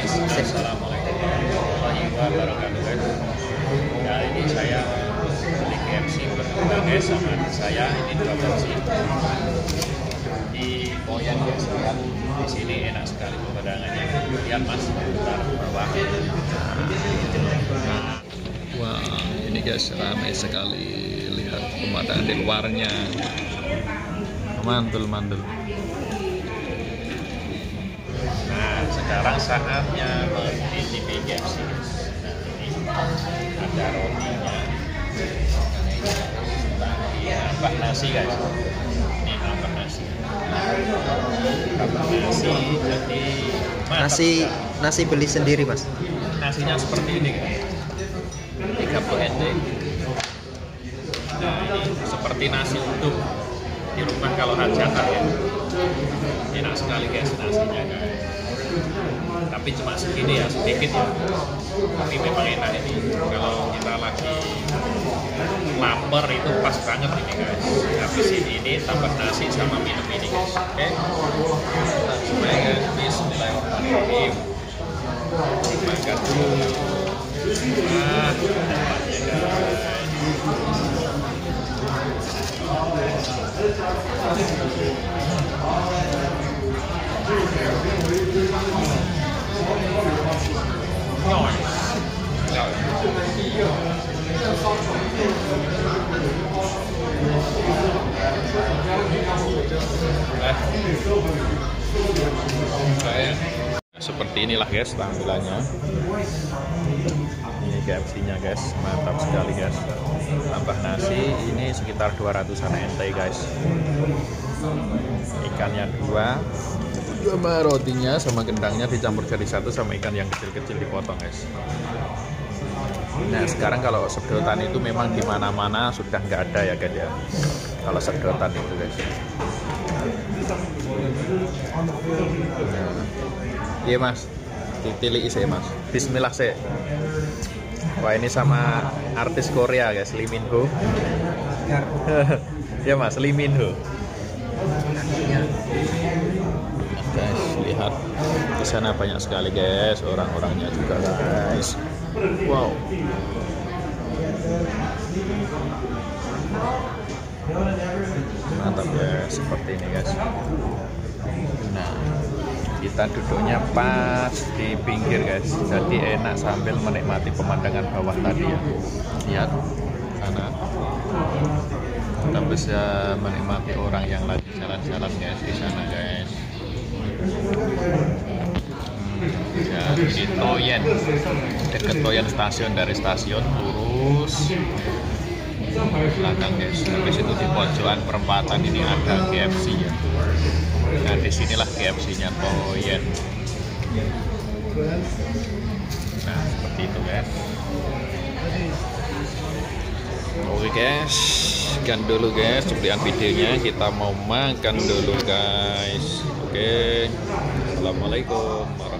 guys, assalamualaikum warahmatullahi wabarakatuh guys. Kali ini saya beli KFC berdua guys sama adik saya. Ini dua porsi di Poyen guys. Di sini enak sekali pemandangannya. Lihat mas, putar bawah. Wah, ini guys ramai sekali. Lihat pemandangan di luarnya. Mantul. Nah, sekarang saatnya mencicipi KFC guys. Nah, ini ada rotinya. Tambah nasi guys. Ini tambah nasi. Tambah nasi jadi mantap. Nasi beli sendiri mas. Nasinya seperti ini guys. 30 NT. Nah, ini seperti nasi uduk di rumah kalau hajatan ya. Enak sekali guys nasinya guys. Tapi cuma segini ya, sedikit ya. Tapi memang enak ini. Kalau kita lagi lapar itu pas banget ini guys. Habis ini tambah nasi sama minum ini guys. Oke. Langsung aja guys. Bismillahirrahmanirrahim. Makan dulu. Nah, tempatnya Seperti inilah guys tampilannya. Ini KFC-nya guys, mantap sekali guys. Tambah nasi, ini sekitar 200-an NT guys. Ikannya dua, sama rotinya sama gendangnya dicampur jadi satu, sama ikan yang kecil-kecil dipotong guys. Nah sekarang kalau sedotan itu memang di mana-mana sudah nggak ada ya guys ya. Kalau sedotan itu guys. Iya mas, ditilik sih mas. Bismillah sih. Wah ini sama artis Korea guys, Lee Min Ho. Ya mas, Lee Min Ho. Guys lihat di sana banyak sekali guys, orang-orangnya juga guys. Wow. Mantap guys, seperti ini guys. Nah kita duduknya pas di pinggir guys, jadi enak sambil menikmati pemandangan bawah tadi ya. Lihat sana, kita bisa menikmati orang yang lagi jalan-jalan guys di sana guys. Jadi di Poyen, dekat Poyen stasiun, dari stasiun lurus belakang guys. Habis itu di pojokan perempatan ini ada KFC ya. Nah disinilah KFC-nya Poyen. Nah seperti itu guys. Oke guys, sekian dulu guys cuplikan videonya. Kita mau makan dulu guys. Oke, assalamualaikum.